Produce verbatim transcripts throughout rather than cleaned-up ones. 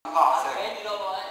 Vedi dopo, eh.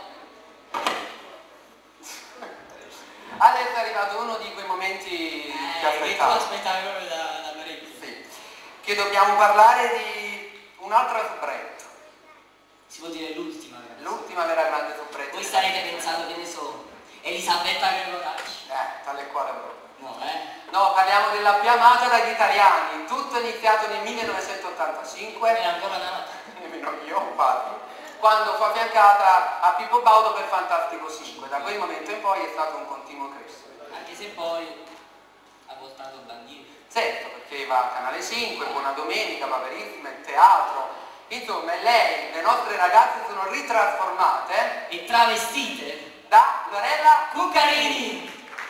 Adesso è arrivato uno di quei momenti eh, che aspettavo. Che tu aspettavi proprio da, da parecchio. Sì. Che dobbiamo parlare di un'altra soubrette. Si può dire l'ultima. L'ultima vera grande soubrette. Voi starete pensando che ne so. Elisabetta Gregoraci. Eh, tale quale proprio. No, eh? No, parliamo della più amata dagli italiani. Tutto è iniziato nel millenovecentottantacinque. È ancora nata. Nemmeno io, infatti. Quando fu affiancata a Pippo Baudo per Fantastico cinque. Da quel momento in poi è stato un continuo crescere. Anche se poi ha voltato bandiera. Certo, perché va a Canale cinque, Buona Domenica, Paperissima, il teatro. Insomma, e lei, le nostre ragazze sono ritrasformate e travestite da Lorella Cuccarini.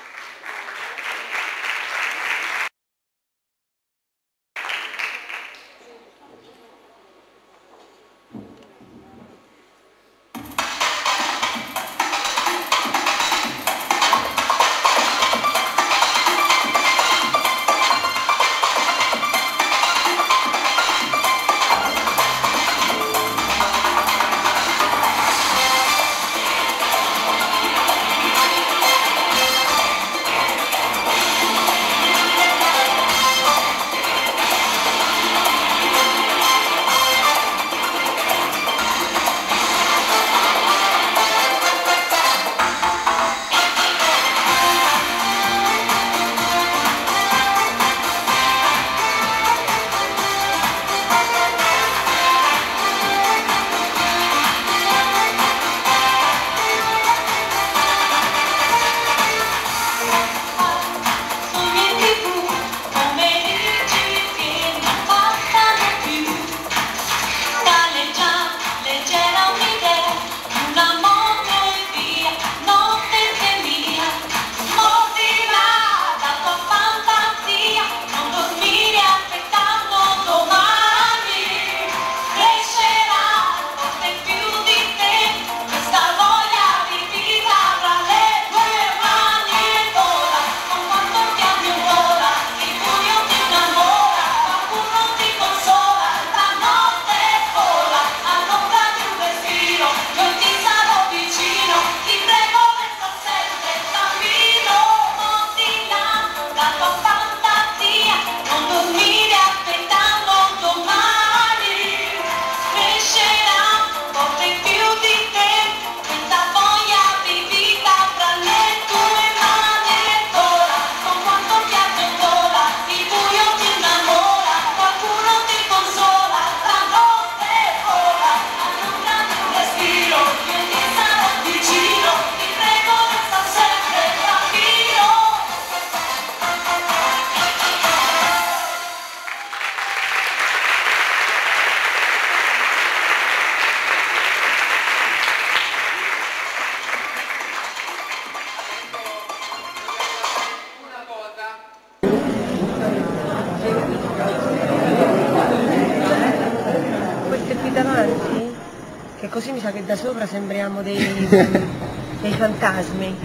Davanti, che così mi sa che da sopra sembriamo dei, dei fantasmi.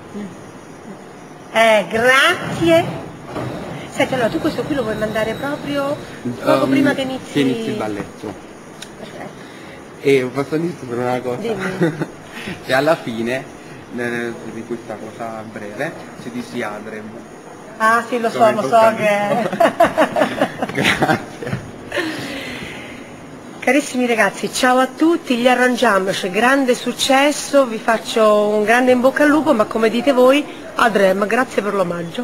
Eh, grazie. Senti, allora tu questo qui lo vuoi mandare proprio poco um, prima che inizi... che inizi il balletto. Perfetto. E posso dirti per una cosa? Dimmi. Che alla fine eh, di questa cosa breve si dice Adrem. Ah sì, lo so, lo so che... Grazie. Carissimi ragazzi, ciao a tutti, gli Arrangiamoci, grande successo, vi faccio un grande in bocca al lupo, ma come dite voi, Adrem, grazie per l'omaggio.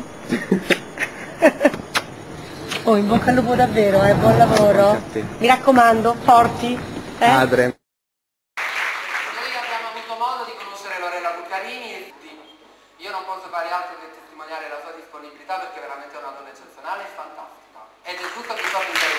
Oh, in bocca al lupo davvero, eh, buon lavoro. Mi raccomando, forti. Eh? Adrem. Noi abbiamo avuto modo di conoscere Lorella Cuccarini e io non posso fare altro che testimoniare la sua disponibilità perché veramente è una donna eccezionale e fantastica. Ed è giusto che sto